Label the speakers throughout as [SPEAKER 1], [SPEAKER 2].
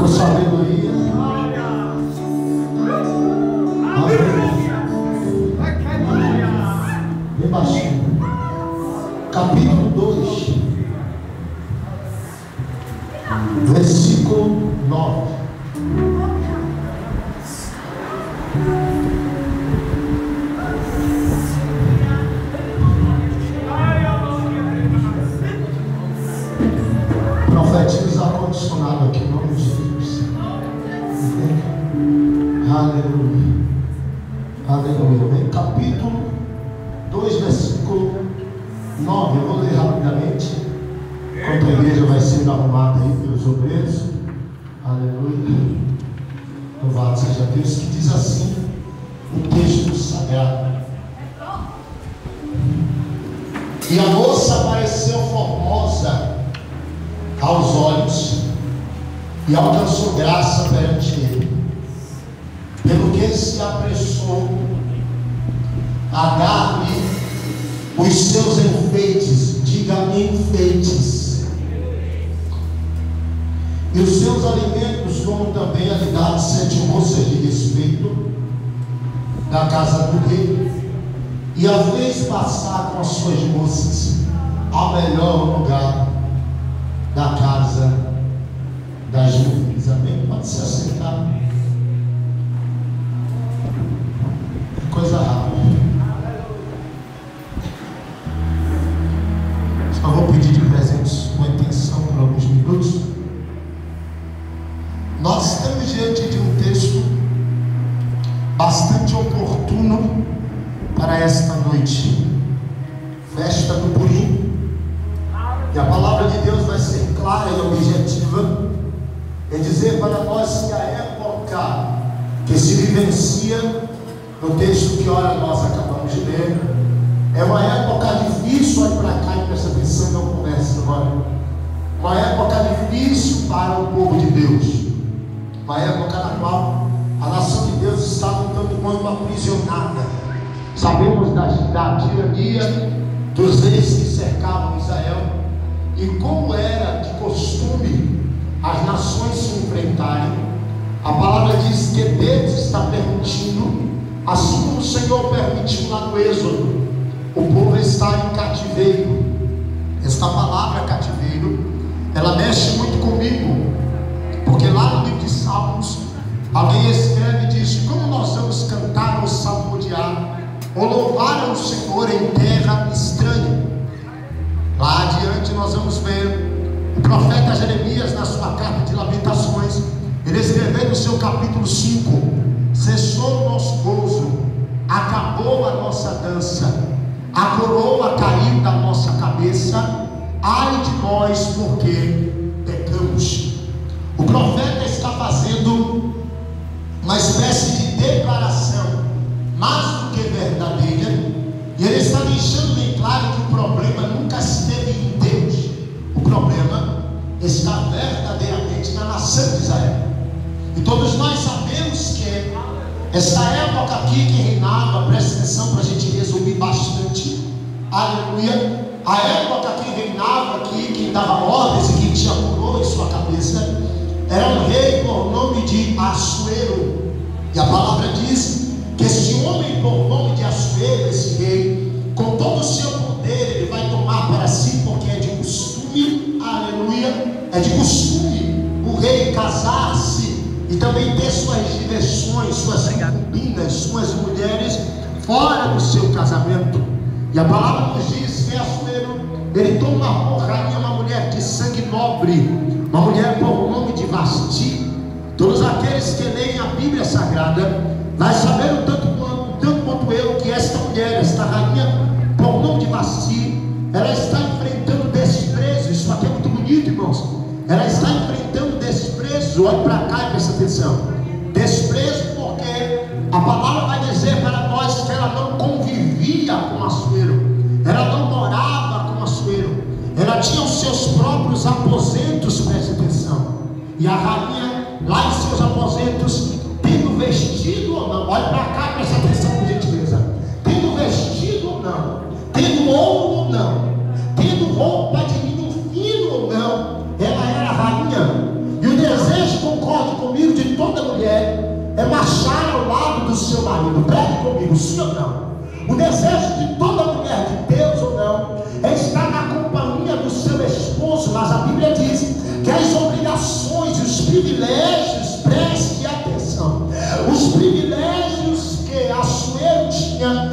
[SPEAKER 1] com sabedoria. Bem baixinho. Capítulo 2, versículo 9. Profetiza ar-condicionado aqui, em nome de Jesus. Aleluia. Aleluia. Em capítulo 2, versículo 9. Eu vou ler rapidamente, enquanto a igreja vai sendo arrumada aí pelos obreiros. Aleluia. Louvado seja Deus. Que diz assim o texto sagrado: e a moça pareceu formosa aos olhos e alcançou graça perante ele, pelo que se apressou a dar-lhe os seus enfeites, diga enfeites, e os seus alimentos, como também a lhe dar 7 moças de respeito da casa do rei, e a fez passar com as suas moças ao melhor lugar da casa das mulheres. Amém? Pode se assentar. Que coisa rápida. Só vou pedir de presente com atenção por alguns minutos. Nós estamos diante de um texto bastante oportuno para esta noite, festa do Purim. E a palavra de Deus vai ser clara e objetiva em dizer para nós que a época que se vivencia no texto que ora nós acabamos de ler é uma época difícil. Olha para cá e presta atenção, não conversa agora. Uma época difícil para o povo de Deus, uma época na qual a nação de Deus estava um tanto quanto aprisionada. Sabemos da tirania dos reis que cercavam Israel, e como era de costume as nações se enfrentarem. A palavra diz que Deus está permitindo, assim como o Senhor permitiu lá no Êxodo, o povo estar em cativeiro. Esta palavra cativeiro, ela mexe muito comigo, porque lá no livro de Salmos alguém escreve e diz: como nós vamos cantar ou salmodiar ou louvar ao Senhor em terra estranha? Lá adiante nós vamos ver o profeta Jeremias, na sua carta de Lamentações, ele escreveu no seu capítulo 5: cessou o nosso gozo, acabou a nossa dança, a coroa caiu da nossa cabeça, ai de nós, porque pecamos. O profeta está fazendo uma espécie de declaração mais do que verdadeira, e ele está deixando bem claro que o problema nunca esteve em Deus. O problema está verdadeiramente na nação de Israel. E todos nós sabemos que esta época aqui que reinava, presta atenção para a gente resumir bastante, aleluia, a época que reinava aqui, quem dava ordens e quem tinha coroa em sua cabeça, era um rei por nome de Assuero. E a palavra diz que esse homem por nome de Assuero, esse rei, com todo o seu poder, ele vai tomar para si, porque é de costume, aleluia, é de costume o rei casar-se e também ter suas diversões, suas concubinas, suas mulheres fora do seu casamento. E a palavra nos diz que Assuero, ele toma por rainha uma mulher de sangue nobre, uma mulher por nome de Vasti. Todos aqueles que leem a Bíblia Sagrada vai saber o tanto quanto eu que esta mulher, esta rainha por nome de Vasti, ela está enfrentando desprezo. Isso aqui é muito bonito, irmãos. Ela está enfrentando desprezo. Olhe para cá e presta atenção. Desprezo, porque a palavra vai dizer para nós que ela não convivia com Assuero, ela não morava com Assuero, ela tinha os seus próprios aposentos. Preste atenção. E a rainha, lá em seus aposentos, tendo vestido ou não, olha para cá, presta atenção, por gentileza, tendo vestido ou não, tendo ouro ou não, tendo roupa de linho fino ou não, ela era rainha. E o desejo com qual comigo de toda mulher é marchar ao lado do seu marido. Pregue comigo, sim ou não? O desejo de toda mulher, de Deus ou não, é estar na companhia do seu esposo. Mas a Bíblia diz que as obrigações e os privilégios, preste atenção, os privilégios que Assuero tinha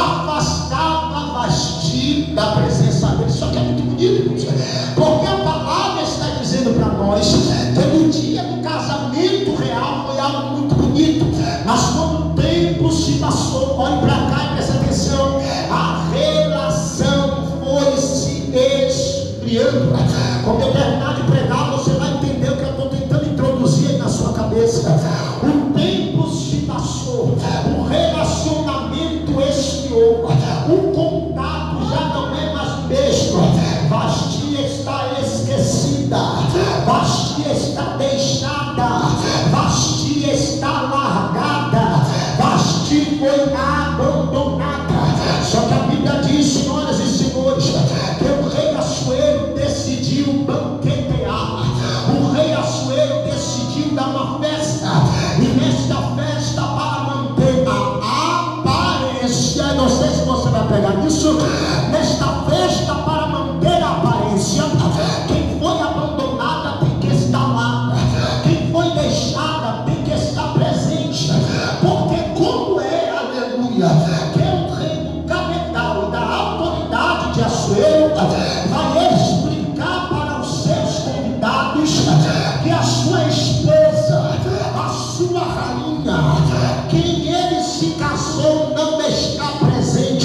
[SPEAKER 1] afastava Vasti da presença dele. Isso aqui é muito bonito, irmãos, porque a palavra está dizendo para nós que no dia do casamento real foi algo muito bonito, mas quando o tempo se passou, olhe para cá e preste atenção, a relação foi se esfriando. Quando eu terminar de pregar, você vai entender o que eu estou tentando introduzir aí na sua cabeça. O tempo se passou, o relacionamento esfriou, o contato já não é mais o mesmo. Vasti está esquecida, Vasti está deixada, Vasti está largada, Vasti foi abandonada. Só que a Bíblia diz, senhoras e senhores, que o rei Assuero decidiu banquetear. O rei Assuero decidiu dar uma festa, e nesta festa, para manter a aparência, não sei se você vai pegar nisso, nesta festa, para manter a aparência, quem foi abandonada tem que estar lá, quem foi deixada tem que estar presente, porque como é, aleluia, que é o rei do capital e da autoridade de Assuero, vai explicar para os seus convidados que a sua esposa, a sua rainha, quem ele se casou, não está presente.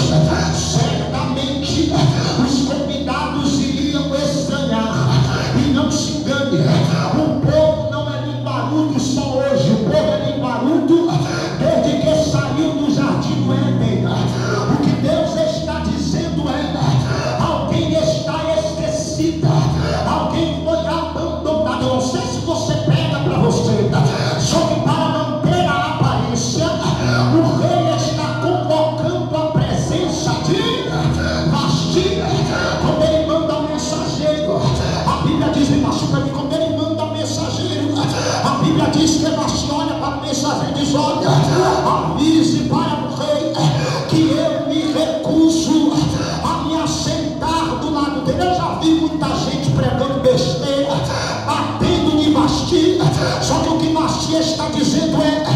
[SPEAKER 1] Certamente os convidados iriam estranhar, e não se engane, o povo não é linguarudo só hoje, o povo é linguarudo desde que saiu do jardim do Éden. O que Deus está dizendo é: alguém está esquecida, alguém foi abandonado. Eu não sei se você pega para você, só que para manter a aparência, o rei está convocando a presença de Vasti. Quando ele manda um mensageiro, a Bíblia diz, me machuca ali, quando ele manda um mensageiro, a Bíblia diz que Vasti olha para o mensageiro e diz: olha, avise para o rei que eu me recuso a me assentar do lado dele. Eu já vi muita gente pregando besteira, batendo em Vasti, só que o que Vasti está dizendo é: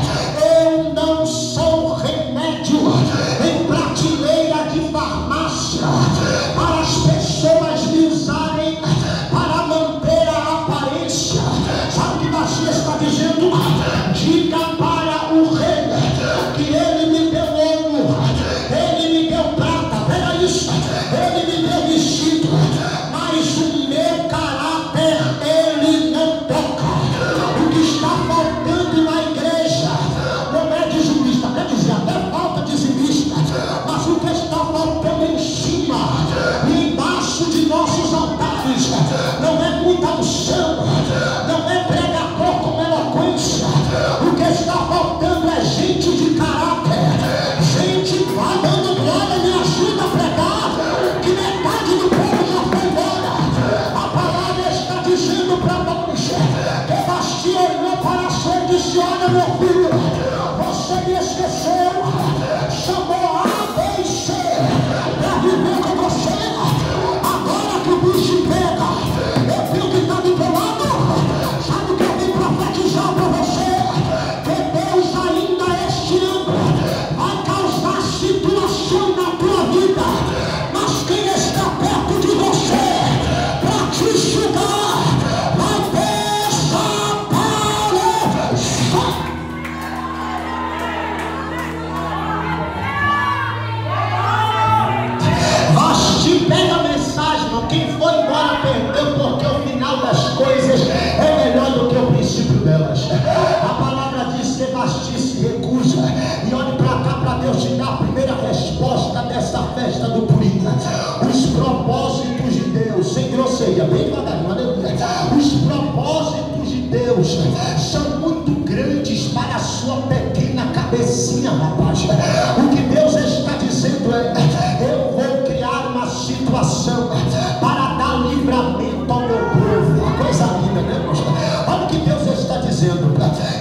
[SPEAKER 1] eu não sou remédio em prateleira de farmácia para as pessoas me usarem para manter a aparência. Sabe o que Vasti está dizendo? Diga para o rei que ele me deu ouro, ele me deu prata, pera isso, ele me deu vestido, mas o meu caráter ele não toca. O que está faltando na igreja não é dizimista, quer dizer, até falta dizimista, mas o que está faltando em cima e embaixo de nossos altares não é muita unção, não é pregador com eloquência. O que está faltando é gente de caráter, gente que vai dando glória, me ajuda a pregar, que metade do povo já foi embora. A palavra está dizendo para nós que Vasti olhou para a sua e disse: olha, meu filho, você me esqueceu, chamou A, B e C para viver com você. Agora que o bicho pega, eu vi o que está do teu lado. Sabe o que eu vim profetizar para você? Que Deus ainda este ano vai causar situações na tua vida, mas quem está perto de você para te julgar vai desaparecer. Vasti pega a mensagem, irmão. Quem foi embora perdeu, porque o final das coisas é melhor do que o princípio delas. A palavra diz que Vasti se recusa, e olhe para cá para Deus te dar a primeira resposta dessa festa do Purim. Os propósitos de Deus, sem grosseria, bem devagarinho, aleluia. Os propósitos de Deus são muito grandes para a sua pequena cabecinha, rapaz. O que Deus está dizendo é: eu vou criar uma situação para dar livramento ao meu povo. Uma coisa linda, né, irmãos? Olha o que Deus está dizendo.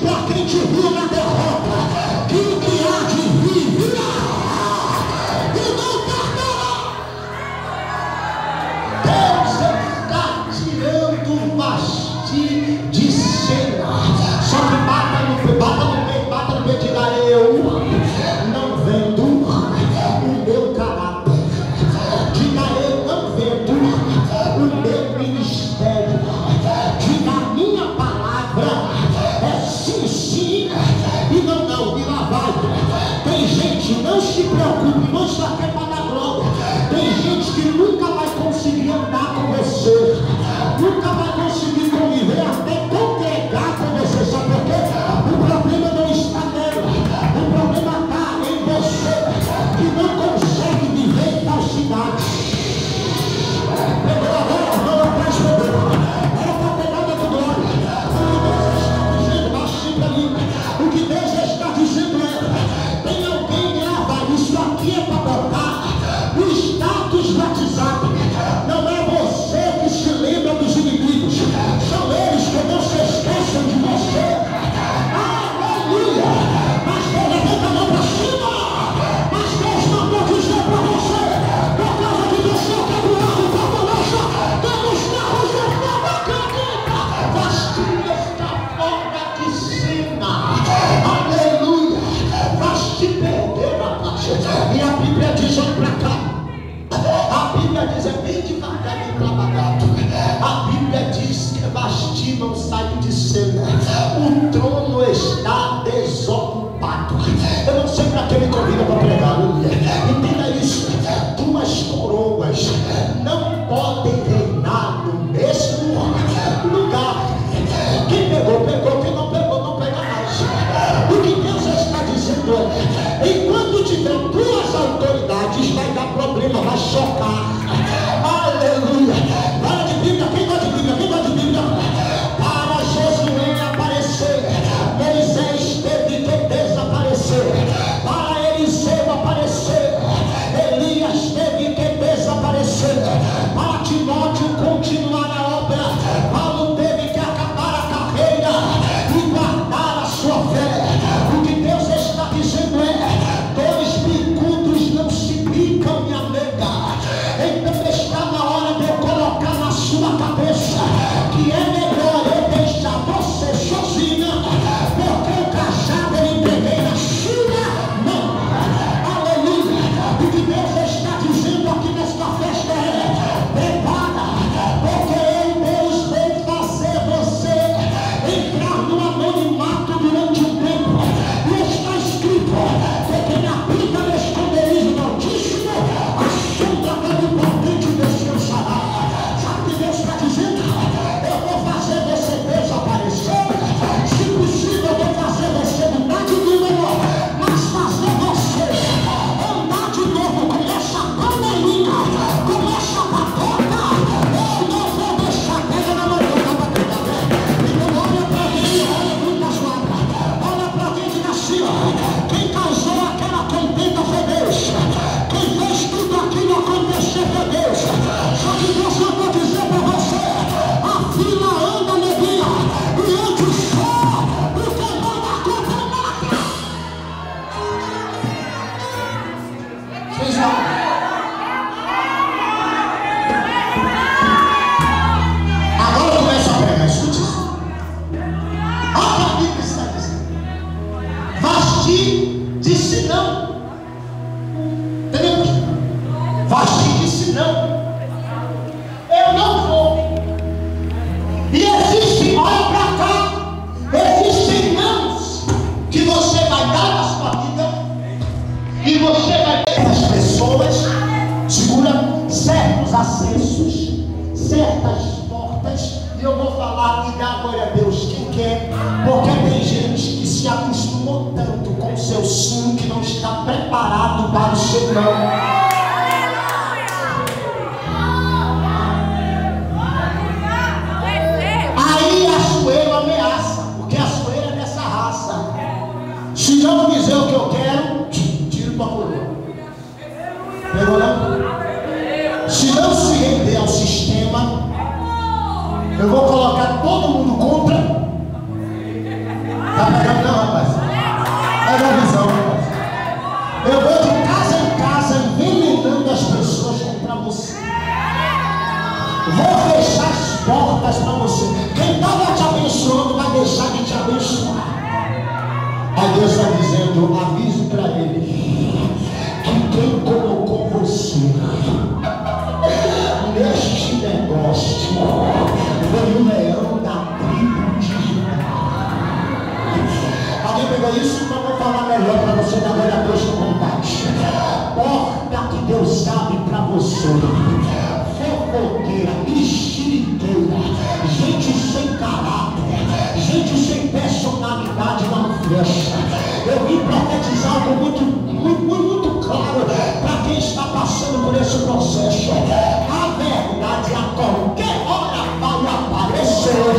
[SPEAKER 1] para quem te viu na derrota que o que há de vir virá e não tardará. Deus está tirando o Vasti de cena. Só que bata no peito, diga: eu não vendo o meu caráter, diga: eu não vendo o meu ministério, diga: a minha palavra é sim, sim, e não, e lá vai. Tem gente, não se preocupe, não só quer pagar glória. Tem gente que nunca vai conseguir andar com você, nunca vai conseguir conviver, até congregar com você. Sabe por quê? O problema não está nela, o problema está em você, que não consegue viver em falsidade. Pegou agora, não atrás, pegou. Era para pegada de glória. O que Deus está dizendo é: tem alguém grava, isso aqui é para botar o status do WhatsApp. Não é você que se lembra dos inimigos, são eles que não se esquecem de você. Aleluia! Mas Deus levanta a mão para cima. Mas Deus mandou dizer para você: por causa de você que é do lado da balança, temos carros de forma acredita. Vasti está fora de cena. Aleluia! Vasti perdeu a taxa. E a Bíblia diz: olha para cá. A Bíblia diz: é bem devagar e trabalhado. A Bíblia diz que Vasti não saiu de cena. O trono está desocupado. Eu não sei para que me convida para pregar, aleluia. Entenda isso: duas coroas não podem reinar no mesmo lugar. Quem pegou, pegou. Quem não pegou, não pega mais. O que Deus está dizendo é: enquanto tiver duas autoridades, vai dar problema, vai chocar. Aleluia. Para de Bíblia. Quem gosta de Bíblia? Quem gosta de Bíblia? Para Josué aparecer, Moisés teve que desaparecer. Para Eliseu aparecer, Elias teve que desaparecer. Para Timóteo continuar a obra, Paulo teve que acabar a carreira e guardar a sua fé. O que Deus está dizendo é: dois bicudos não se bicam, minha amiga. Então está na hora de eu colocar na sua cabeça que é melhor eu deixar você sozinha, porque o cajado eu entreguei na sua mão. Aleluia. O que Deus está dizendo aqui nesta festa é: prepara, porque Deus vem fazer você entrar no anonimato durante um tempo. E está escrito: porque na pinta do esconderijo do Altíssimo, a sombra do Onipotente descansará. Sabe o que Deus está dizendo? Eu vou fazer você desaparecer. Se possível, eu vou fazer você mudar de número, mas fazer você andar de novo com essa panelinha, com essa patota. Eu não vou deixar. Pega na mão, não para pegar. Então olha para mim, olha muito a sua. Olha para quem que nasceu. Quem causou aquela contenda foi Deus. Quem fez tudo aquilo acontecer foi Deus. Só que Deus mandou dizer para você: a fila anda, neguinha, e ande só, porque manda a conta mata. Vocês vão. Agora começa a pregar, escute isso. Olha o que a Bíblia está dizendo. Vasti disse não. Entendeu? Vasti disse não. Eu não vou. E existem, olha para cá, existem nãos que você vai dar na sua vida, e você vai ter as pessoas, segura certos acessos, certas portas, e eu vou falar e dar glória a Deus quem quer, porque tem gente que se acostumou tanto com o seu sim que não está preparado para o seu não. Aí a Açoeiro ameaça, porque a Açoeiro é dessa raça. Se não fizer o que eu quero, tiro tua coroa. Pegou não? Se não se render ao sistema, eu vou colocar todo mundo contra. Tá? brincando não, rapaz. É uma visão, rapaz. Eu vou de casa em casa envenenando as pessoas contra você. Vou fechar as portas para você. Quem estava te abençoando vai deixar de te abençoar. Aí Deus está dizendo, avise para ele que quem colocou você neste negócio foi o leão da tribo de Judá. Alguém pegou isso? Então vou falar melhor para você dar glória a Deus com vontade. Porta que Deus abre para você. Fofoqueira, mexeriqueira, gente sem caráter, gente sem personalidade não fecha. Eu vim profetizar algo muito claro para quem está passando por esse processo. A verdade a qualquer hora vai aparecer.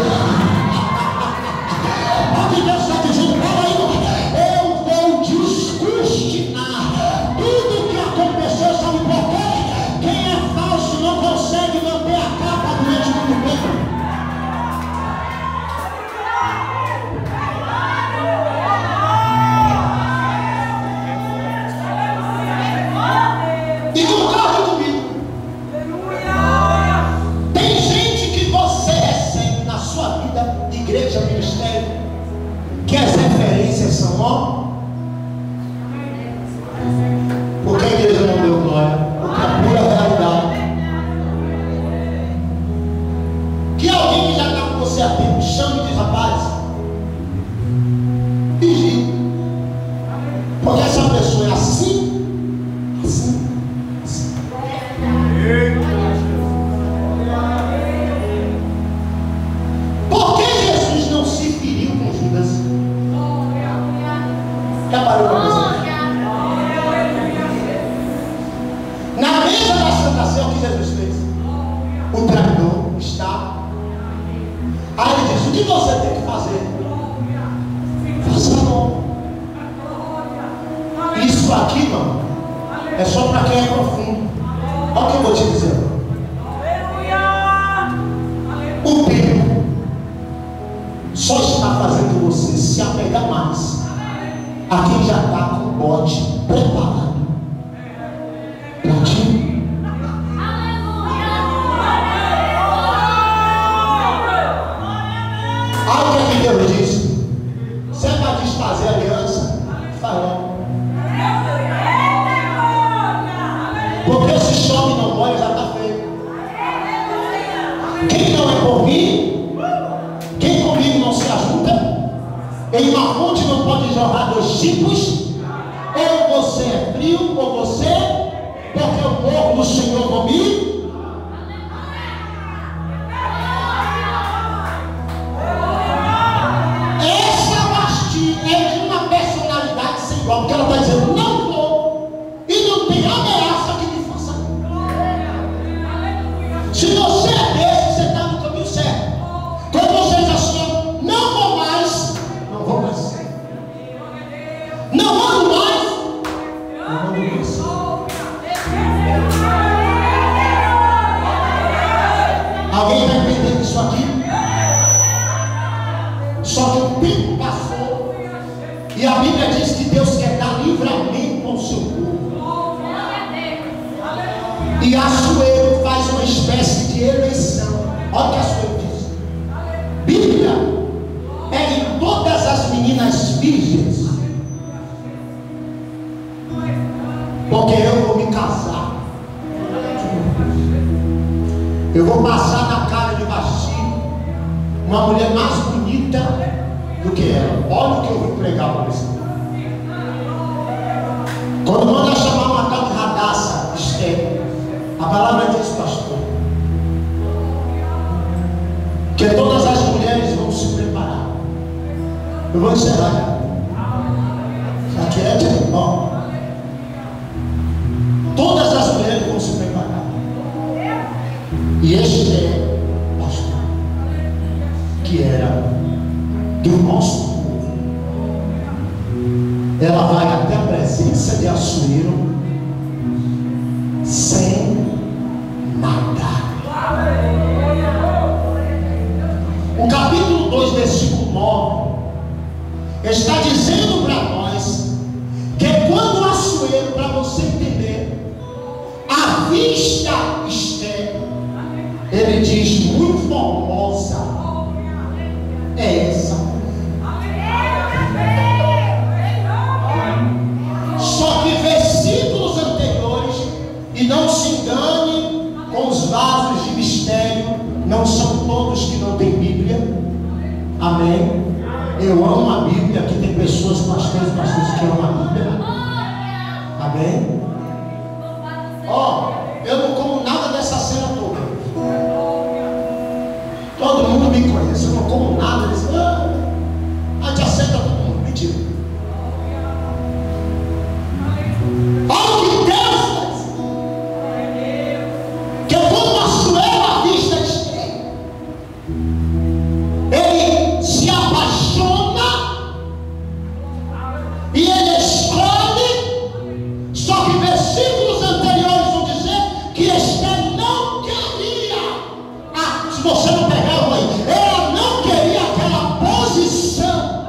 [SPEAKER 1] Onde Deus está dizendo, peraí, eu vou descortinar tudo que aconteceu, sabe por quê? Quem é falso não consegue manter a capa durante muito tempo. E concorde comigo. Tem gente que você recebe na sua vida, igreja, ministério, que as referências são ó. Porque a igreja não deu glória, porque a pura realidade. Que alguém que já está com você há tempo chame de rapaz, vigie, porque essa pessoa é assim, assim, assim. Por que Jesus não se feriu com Judas? Já parou para pensar? Na mesa da Santa Ceia, o que Jesus fez? O traidor está. Aí ele diz: o que você tem que fazer? Faça logo. Isso aqui, mano, é só para quem é profundo. Olha o que eu vou te dizer. O tempo só está fazendo você se apegar mais a quem já está com o bote preparado para ti. Aí o que Deus diz? Se é para desfazer a aliança, faz logo. Porque se chove e não molha, já está feio. Quem não é por mim, quem comigo não se ajuda, em uma fonte não pode jorrar dois tipos. Ou você é frio, ou você, porque o povo do Senhor comigo. Porque ela está dizendo, não vou, e não tem ameaça que me faça. Se você é desse, você está no caminho certo. Quando você diz assim, não vou mais, não vou mais, não ando mais, não ando mais. Alguém está entendendo isso aqui? Só que o tempo passou e a Bíblia diz que Deus quer dar livramento ao seu povo. E Assuero faz uma espécie de eleição. Olha o que Assuero diz. Bíblia, pegue todas as meninas virgens, porque eu vou me casar. Eu vou passar na cara de Basti uma mulher mais bonita do que ela. Olha o que eu vou pregar para você. Quando manda chamar uma tal de Radassa, Esther, a palavra diz, pastor, que todas as mulheres vão se preparar. Eu vou encerrar. Já que é, irmão. Todas as mulheres vão se preparar. E Esther, pastor, que era do nosso povo, ela vai até a presença de Assuero sem nada. O capítulo 2, versículo 9, está dizendo para nós que quando o Assuero, para você entender, a vista externa, ele diz muito formosa é essa. Só que versículos anteriores, e não se engane com os vasos de mistério, não são todos que não têm Bíblia. Amém? Eu amo a Bíblia. Aqui tem pessoas, pastores que amam a Bíblia. Amém? Ó, eu não como nada dessa cena toda. Todo mundo me conhece. Eu não como nada. Eles dizem, a gente aceita todo mundo. Mentira. Olha o que Deus faz. Que quando a sua vista externa, ele se apaixona e ele escolhe. Só que versículos anteriores vão dizer que Esther não queria. Se você não pegar aí, ela não queria aquela posição.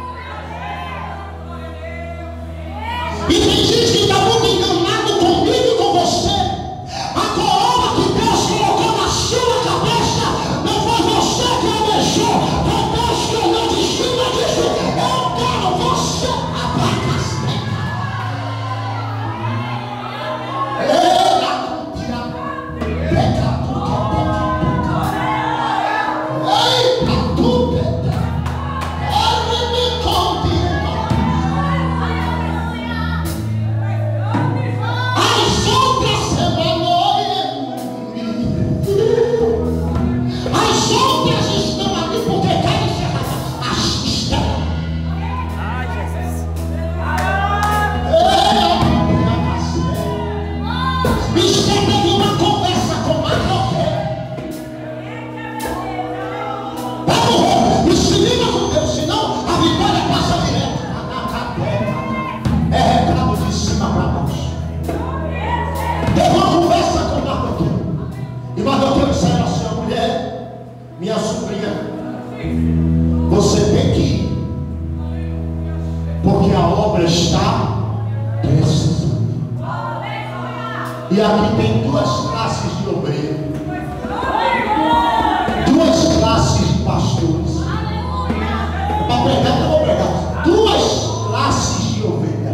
[SPEAKER 1] E tem gente que está muito enganado comigo e com você. A coroa que Deus colocou na sua cabeça não foi você que almejou, foi Deus que olhou de cima disso. Eu quero você as outras estão ali porque querem ser assistem. Esther teve uma conversa com Mardoqueu. Vai morrer, e se liga com Deus, senão a vitória passa direto. É recado de cima para baixo. Teve uma conversa com Mardoqueu. E Mardoqueu disse a ela assim: mulher, minha sobrinha, você tem que ir, porque a obra está precisando. E aqui tem duas classes de obreiro, duas classes de pastores. Para pregar, não vou pregar. Duas classes de ovelha.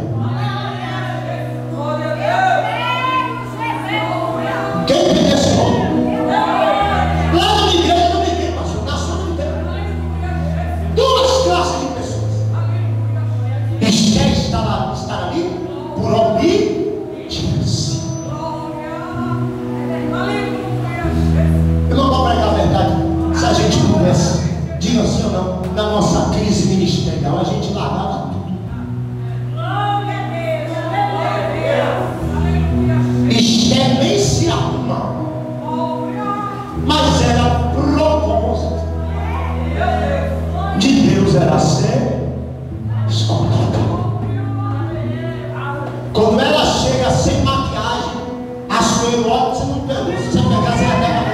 [SPEAKER 1] Quem tem esse nome? Lá na minha igreja, não me igreja, pastor, na sua igreja. Duas classes de pessoas. Esther está ali por obediência. Eu não vou pregar a verdade. Se a gente pudesse, diga assim ou não, na nossa crise ministerial, a gente largava tudo. Esther nem se arruma, mas era propósito de Deus, era ser escolhida. Quando ela chega sem maquiagem, a sua olha, você não pegou. Se você pegar, você vai pegar.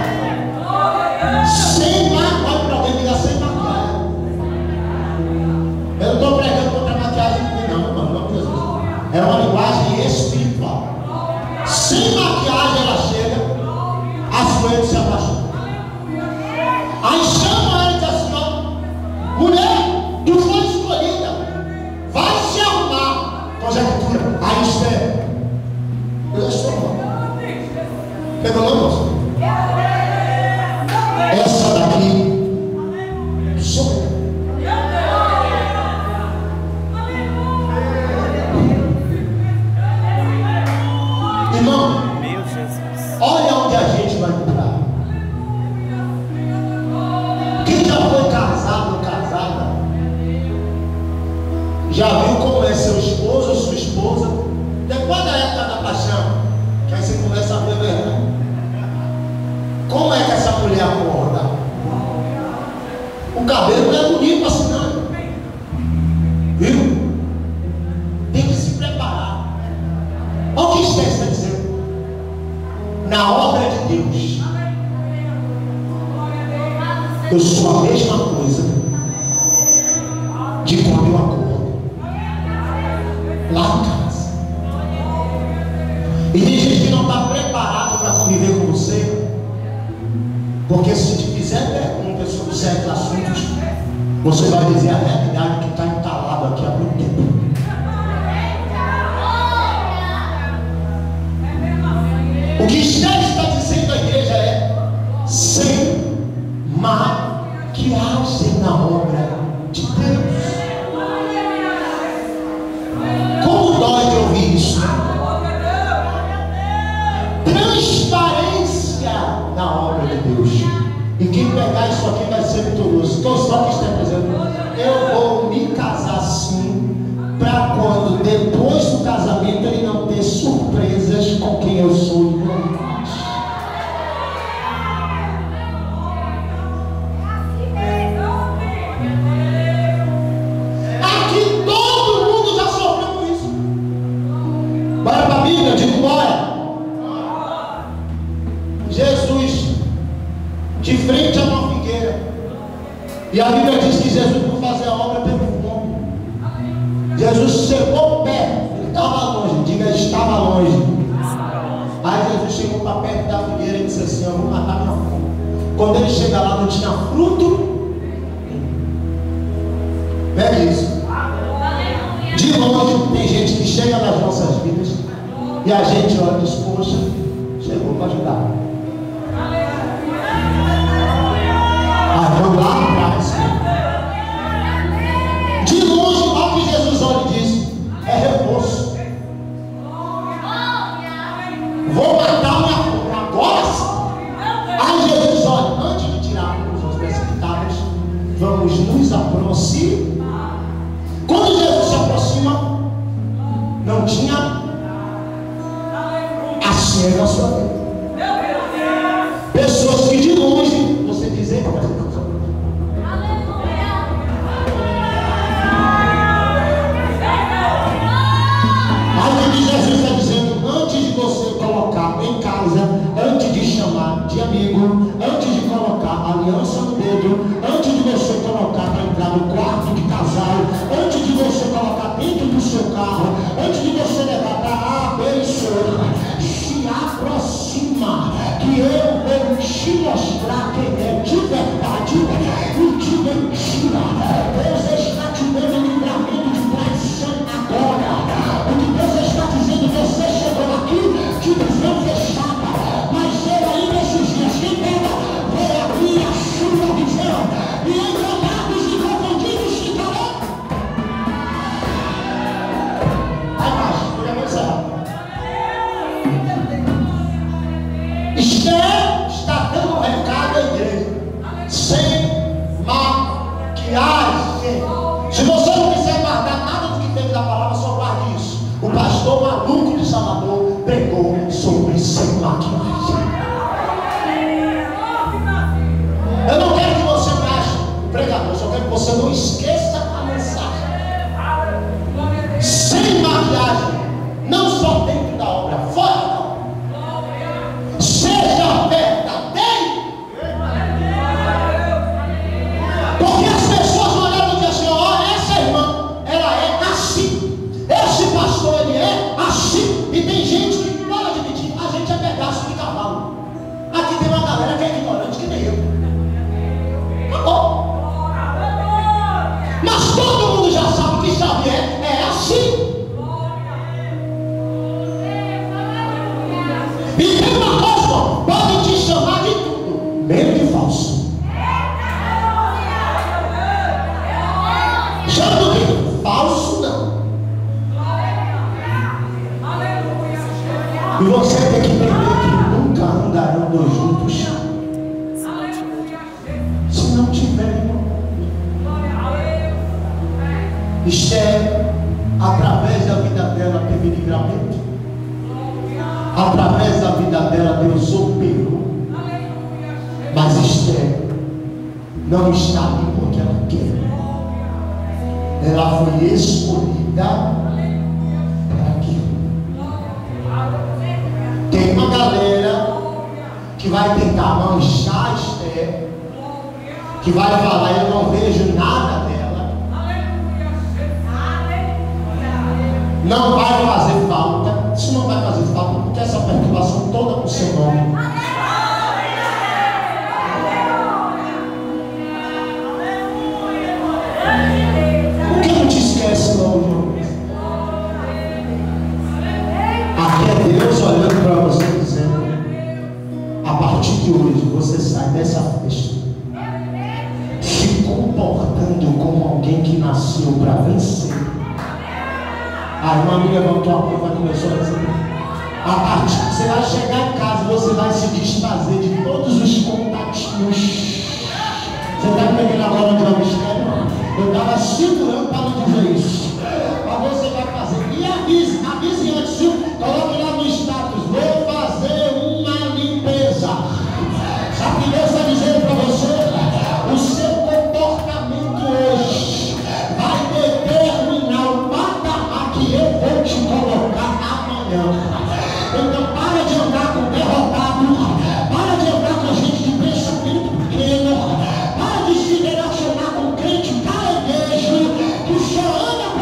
[SPEAKER 1] Sem maquiagem, para alguém ligar sem maquiagem. Eu não estou pregando contra a maquiagem, não, irmão, não, Jesus. É uma linguagem espiritual. Sem maquiagem ela chega, a sua se apaixona. Aí chama ela e diz assim: ó, mulher, tu foi escolhida, vai se arrumar. Conjectura. Aí Esther, eu estou mal. Pegou não, moço? Essa daqui sou eu. Irmão, olha onde a gente vai entrar. Quem já foi casado ou casada, já viu como é seu esposo ou sua esposa, depois da época da paixão, que aí você começa a ver a verdade. Como é que essa mulher acorda? O cabelo não é bonito assim não. Viu? Tem que se preparar. Olha o que Esther está dizendo. Na obra de Deus, eu sou a mesma coisa de quando eu acordo. lá em casa. E tem gente que não está preparado para conviver com você, porque se te fizer perguntas sobre certos assuntos, você vai dizer a realidade que está entalado aqui há muito tempo. O que Esther está dizendo à igreja é: sem maquiagem na obra de Deus. Como dói de ouvir isso? Transparência na obra de Deus. E quem pegar isso aqui vai ser vitorioso. Então só que está dizendo: eu vou me casar sim, para quando depois do casamento ele não ter surpresas com quem eu sou. Aqui todo mundo já sofreu com isso. Bora para a Bíblia, digo bora. Jesus de frente a uma figueira, e a Bíblia diz que Jesus foi fazer a obra pelo fome. Jesus chegou perto, ele estava longe, diga estava longe. Aí Jesus chegou para perto da figueira e disse assim: eu vou matar minha fome. Quando ele chega lá, não tinha fruto. Pega isso. De longe tem gente que chega nas nossas vidas e a gente olha e diz: poxa, chegou para ajudar. Vamos lá atrás. De longe, olha o que Jesus olha e diz: é reforço. Vou matar minha fome agora sim. Aí Jesus olha: antes de tirar conclusões precipitadas, vamos nos aproximar. Quando Jesus se aproxima, não tinha assim na sua vida. Pessoas que de longe você dizer: Jesus está dizendo: antes de você colocar em casa, antes de chamar de amigo, antes de colocar aliança no dedo, antes de você colocar para entrar no quarto de casal, antes de você colocar dentro do seu carro, antes de você levar para abençoar, se aproxima, que eu vou te mostrar quem é de verdade e de mentira. Deus está te dando livramento de traição agora. O que Deus está dizendo: você chegou aqui de visão fechada, mas eu aí nesses dias, quem pega, vai abrir a sua visão, e enganados e confundidos ficarão. Vai mais, por avançar. Esther está dando um recado à igreja: sem maquiagem. Se você não quiser guardar nada do que teve da palavra, só guarde isso. O pastor maluco de Salvador pregou sobre sem maquiagem. Eu não quero que você me ache o pregador, eu só quero que você não esqueça a mensagem. Sem maquiagem, não só dentro da obra, fora da obra. Seja verdadeiro. Porque as pessoas olhando e dizem assim: ó, essa irmã, ela é assim. Esse pastor, ele é assim. E tem gente que pode admitir: a gente é pedaço de cavalo. Aqui tem uma galera que é ignorante que nem eu. Acabou. Mas todo mundo já sabe que Xavier é assim. E tem uma coisa: pode te chamar de tudo, menos de falso. Chama de falso, não. E você tem que entender que nunca andarão dois juntos se não tiverem uma. Esther, através da vida dela, teve livramento. Através da vida dela, Deus operou. Mas Esther não está ali porque ela quer. Ela foi escolhida para aquilo. Tem uma galera que vai tentar manchar Esther, que vai falar: eu não vejo nada dela. Não vai fazer falta. Isso não vai fazer falta porque essa perturbação toda com o seu nome. Por que não te esquece logo, João? Aqui é Deus olhando para você dizendo: a partir de hoje você sai dessa festa se comportando como alguém que nasceu para vencer. A irmã me levantou a mão e começou a dizer: a partir você vai chegar em casa, você vai se desfazer de todos os contatinhos. Você está pegando agora de uma mistério? Eu estava segurando para não dizer isso. Mas você vai fazer. E avise antes, viu? Coloque lá no status: vou fazer uma limpeza. Sabe o que Deus está dizendo para você? O seu comportamento hoje vai determinar o patamar que eu vou te colocar amanhã. Então para de andar com derrotado, para de andar com gente de pensamento pequeno, para de se relacionar com crente caranguejo que só anda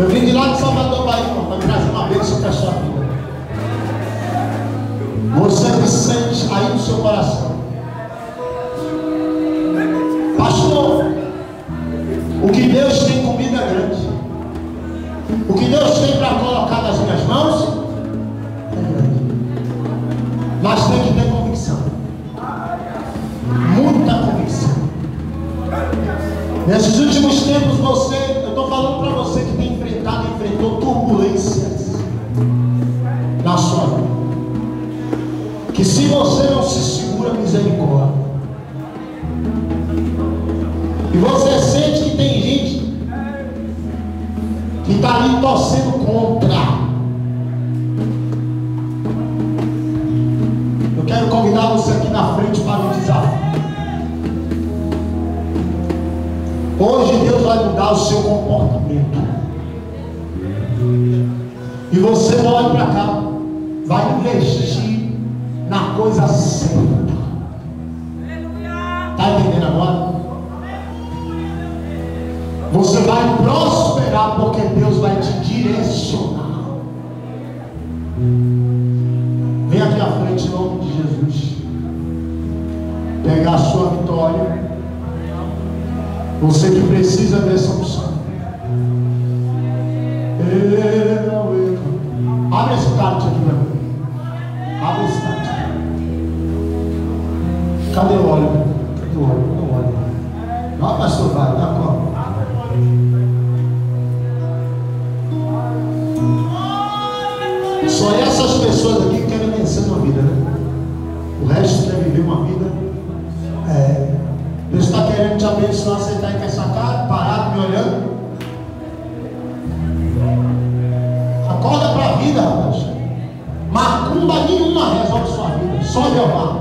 [SPEAKER 1] Eu vim de lá de Salvador, Bahia, para trazer uma bênção para a sua vida. Você que sente aí no seu coração, pastor, o que Deus tem comigo é grande. O que Deus tem para colocar nas minhas mãos é grande. Mas tem que ter convicção. Muita convicção. Nesses últimos tempos eu estou falando para você que tem enfrentou turbulências na sua vida. Que se você não se segura, misericórdia. E você sente que tem gente que está ali torcendo contra. Eu quero convidar você aqui na frente para um desafio. Hoje Deus vai mudar o seu comportamento. E você olha para cá, vai investir na coisa certa. Está entendendo agora? Você vai prosperar porque Deus vai te direcionar. Vem aqui à frente em nome de Jesus. Pegar a sua vitória. Você que precisa dessa unção. Abre esse card aqui para mim. Abre esse card. Cadê o óleo? Cadê o óleo? Cadê o óleo? Não, pastor, vai, dá conta. Só essas pessoas aqui que querem vencer uma vida, né? O resto quer viver uma vida. Deus está querendo te abençoar. Você está aí com essa cara, parado, me olhando. Acorda para a vida, rapaz. Macumba nenhuma resolve sua vida. Só Jeová.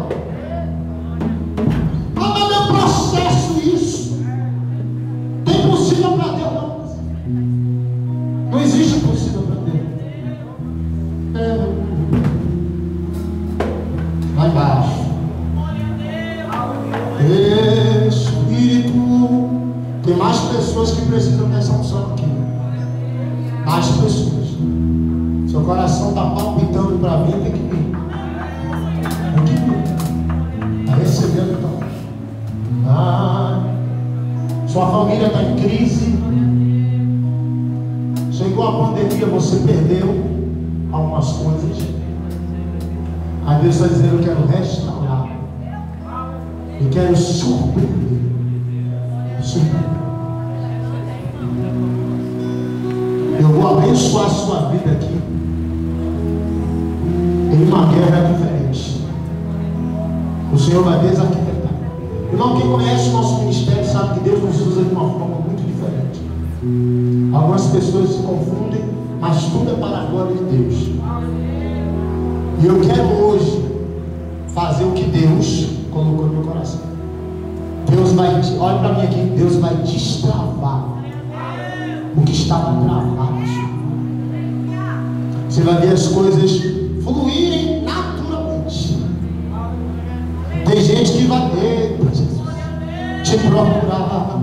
[SPEAKER 1] Ah, mas meu processo isso. Tem impossível para Deus, não. Não existe impossível para Deus. Lá embaixo. Espírito. Tem mais pessoas que precisam dessa unção aqui. Mais pessoas. Seu coração está palpitando para vir, tem que vir. Tem que vir. Está recebendo então. Sua família está em crise. Chegou a pandemia, você perdeu algumas coisas. Aí Deus está dizendo: eu quero restaurar. Eu quero surpreender. Eu vou abençoar a sua vida aqui em uma guerra diferente. O Senhor vai desarquitetar. Irmão, quem conhece o nosso ministério sabe que Deus nos usa de uma forma muito diferente. Algumas pessoas se confundem, mas tudo é para a glória de Deus. E eu quero hoje fazer o que Deus colocou no meu coração. Deus vai, olha para mim aqui, Deus vai destravar o que estava travado. Você vai ver as coisas fluírem naturalmente. Tem gente que vai te procurar.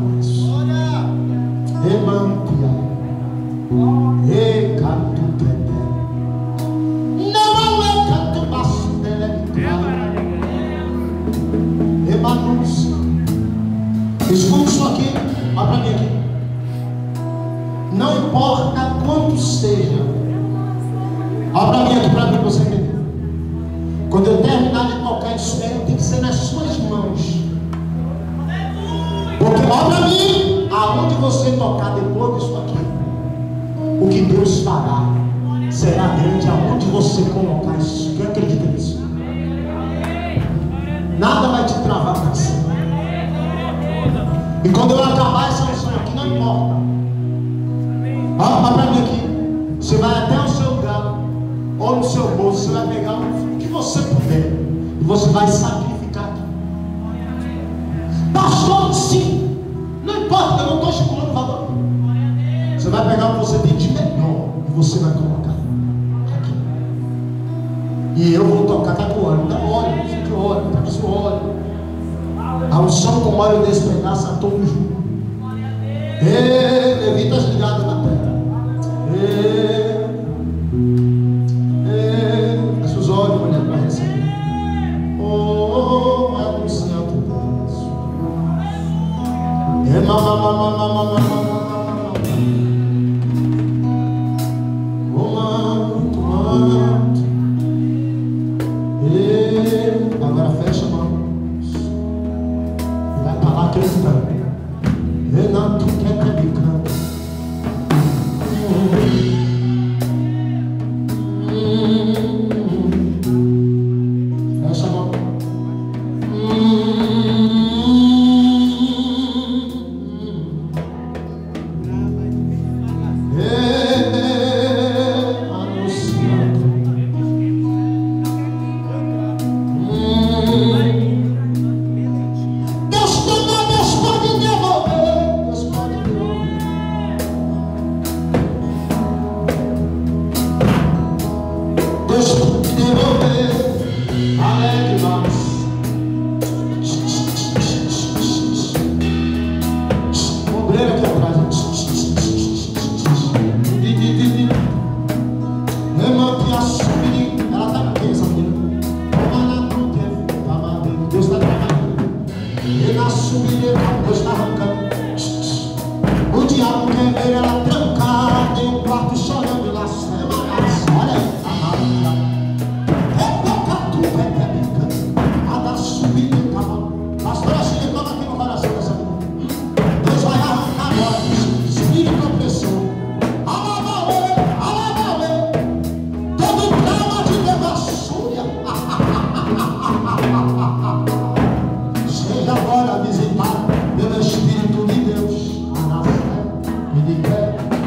[SPEAKER 1] Escute isso aqui, olha para mim aqui. Não importa quanto seja. Olha para mim aqui, para mim, você entender. Quando eu terminar de tocar instrumento, tem que ser nas suas mãos. Porque olha para mim, aonde você tocar depois disso aqui, o que Deus fará será grande aonde você colocar isso. Quem acredita nisso? Nada vai te travar para cima. E quando eu acabar essa lição aqui, não importa. Olha para mim aqui. Você vai até o seu lugar, ou no seu bolso, você vai pegar o que você puder, e você vai sacrificar aqui. Pastor, sim. Não importa, eu não estou estipulando valor. Você vai pegar o que você tem de melhor, e você vai colocar aqui. E eu vou tocar, tá com óleo, dá óleo, você de óleo, tá com seu óleo. A unção com óleo despedaça todos juntos. Levitas ligados na terra. Feche os olhos, mulher, para receber. Oh, é do Santo Deus. Agora fecha a mão. Vai para lá acreditando. Renato quer acreditar. Fecha a mão. O diabo quer ver ela trancada em um quarto chorando lá. Olha aí, a da subida em cavalo. Pastor, assim ele toca aqui no coração dessa mulher. Deus vai arrancar agora espírito opressor. Alabauê, todo trauma de devassúria. Seja agora visitado pelo Espírito de Deus. A nação e de fé.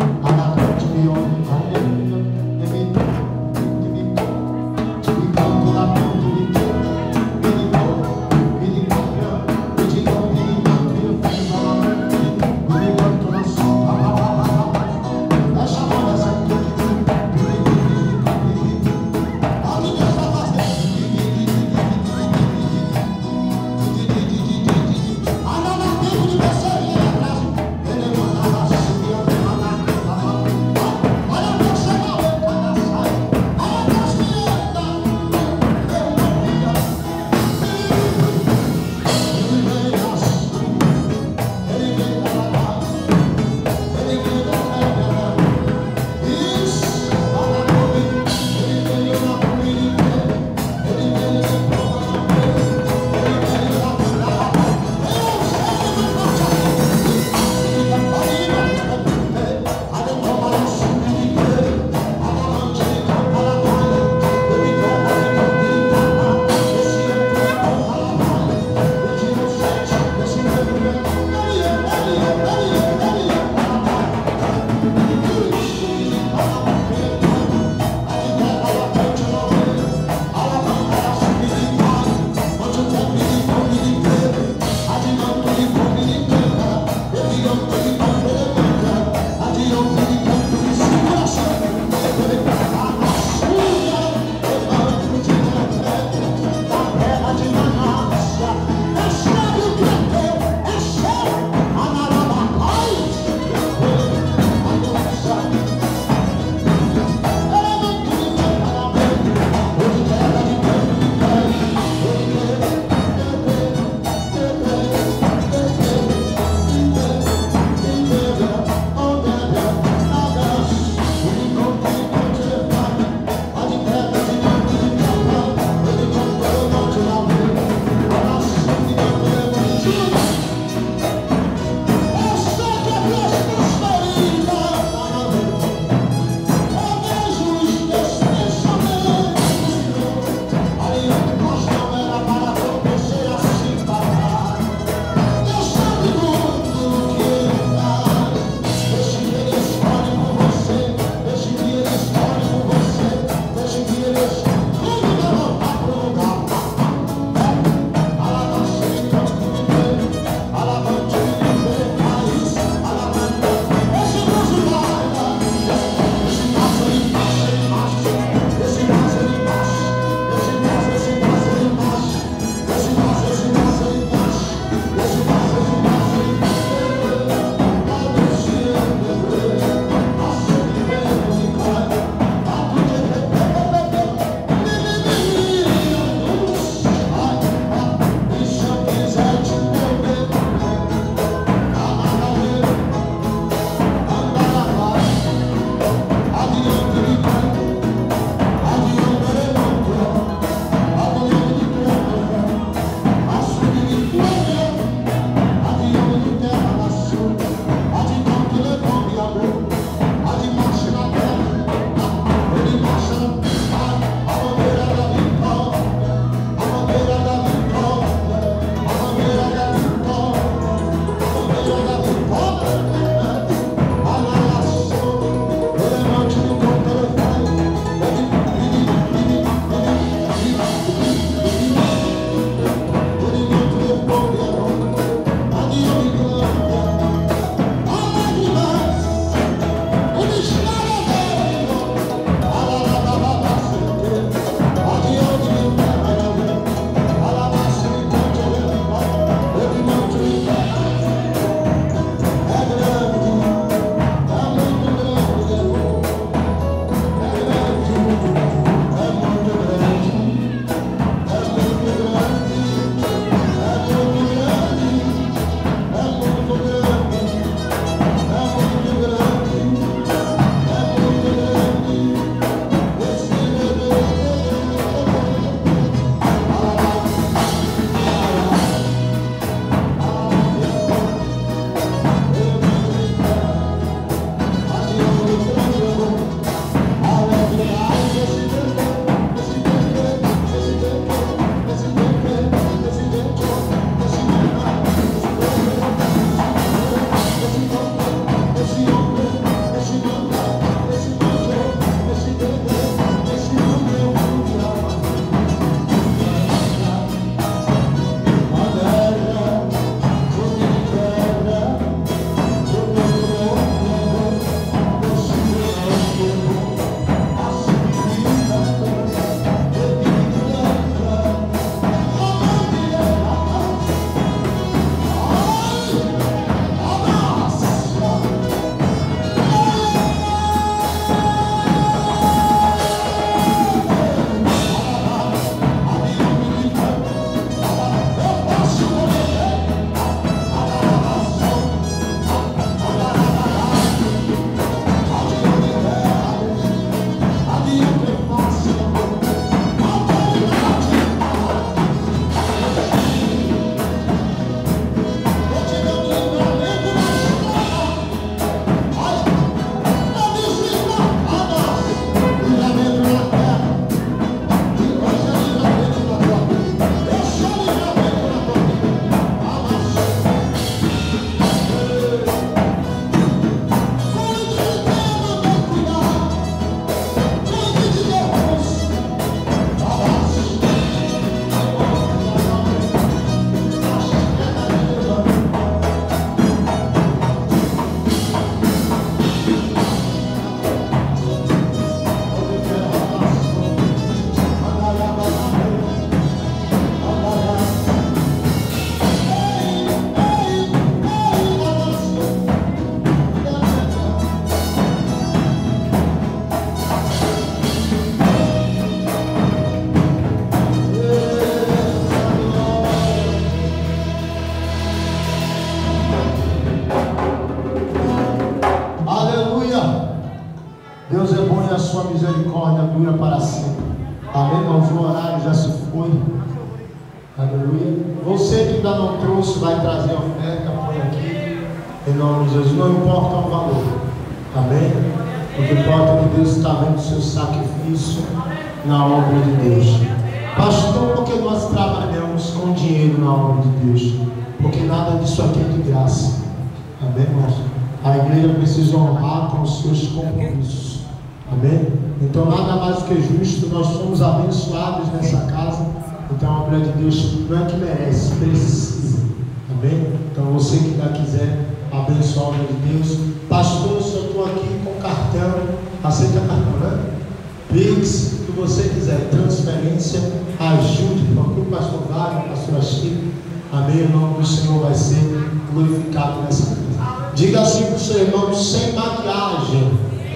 [SPEAKER 1] Deus é bom e a sua misericórdia dura para sempre. Amém, irmãos? O horário já se foi. Aleluia. Você que ainda não trouxe, vai trazer a oferta, põe aqui. Em nome de Jesus. Não importa o valor. Amém? O que importa é que Deus está vendo o seu sacrifício na obra de Deus. Pastor, porque nós trabalhamos com dinheiro na obra de Deus? Porque nada disso aqui é de graça. Amém, irmãos? A igreja precisa honrar com os seus compromissos. Amém? Então nada mais do que justo, nós somos abençoados nessa casa. Então a obra de Deus não é que merece, precisa. Amém? Então você que ainda quiser abençoar a obra de Deus. Pastor, eu só estou aqui com cartão. Aceita cartão, né? Pix, o que você quiser, transferência, ajude, procure o pastor Wagner, pastor Chico. Amém? O nome do Senhor vai ser glorificado nessa casa. Diga assim para o seu irmão, sem maquiagem.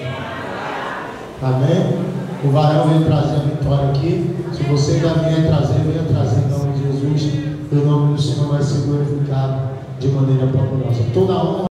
[SPEAKER 1] Amém? O varão veio trazer a vitória aqui. Se você ainda vier trazer, venha trazer em nome de Jesus. O nome do Senhor vai ser glorificado de maneira poderosa. Toda honra.